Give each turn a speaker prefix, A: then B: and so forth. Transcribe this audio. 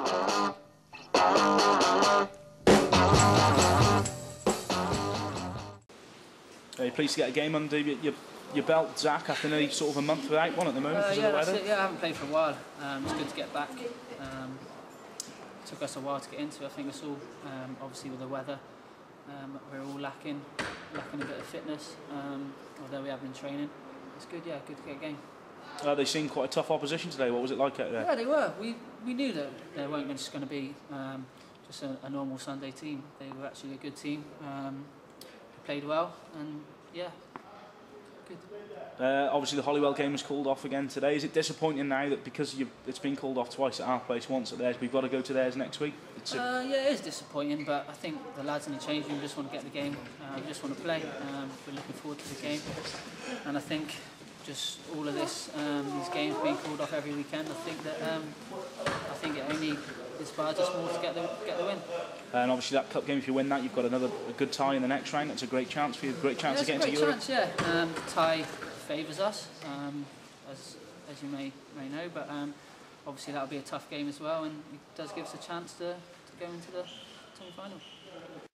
A: Are you pleased to get a game under your belt, Zach, after nearly sort of a month without one at the moment because of the weather?
B: Yeah, I haven't played for a while. It's good to get back. Took us a while to get into it. I think it's all, obviously with the weather, we're all lacking a bit of fitness, although we have been training. It's good, yeah, good to get a game.
A: They seemed quite a tough opposition today. What was it like out there?
B: Yeah, they were. We knew that they weren't just going to be just a normal Sunday team. They were actually a good team. They played well, and yeah, good.
A: Obviously the Holywell game was called off again today. Is it disappointing now that because it's been called off twice at our place, once at theirs, we've got to go to theirs next week?
B: Yeah, it is disappointing, but I think the lads in the change room just want to get the game. We just want to play. We're looking forward to the game, and I think just all of this, these games being called off every weekend, I think it only inspires us more to get the win. And
A: obviously that cup game, if you win that, you've got a good tie in the next round. That's a great chance for you, great chance to get into Europe.
B: Yeah, tie favours us, as you may know, but obviously that'll be a tough game as well, and it does give us a chance to go into the semi-final.